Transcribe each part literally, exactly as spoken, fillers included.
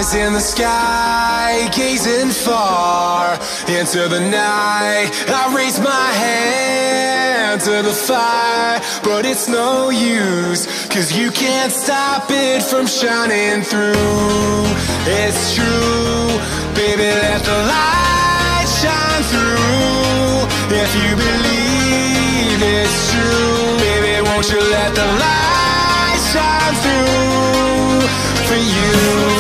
In the sky, gazing far into the night, I raise my hand to the fire, but it's no use, cause you can't stop it from shining through. It's true, baby, let the light shine through. If you believe it's true, baby, won't you let the light shine through for you.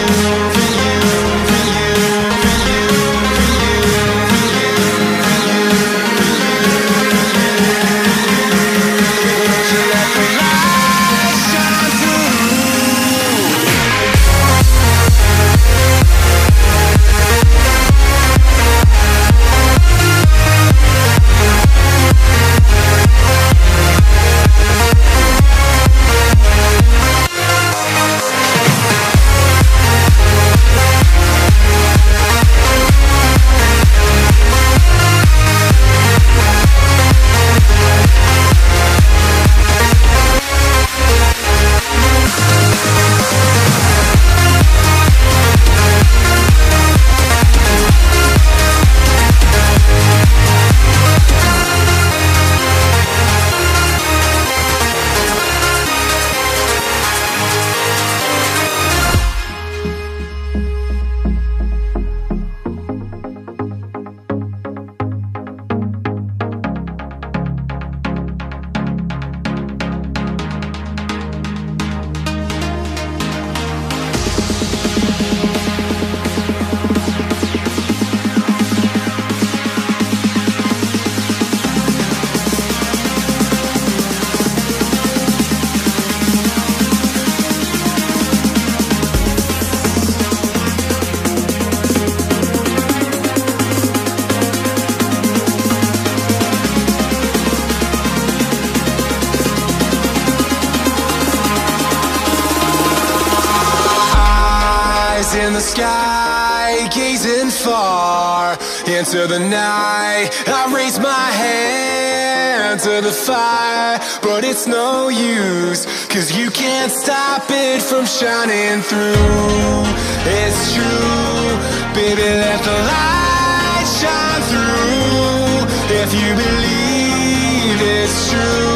In the sky, gazing far into the night, I raise my hand to the fire, but it's no use, cause you can't stop it from shining through. It's true, baby, let the light shine through. If you believe it's true,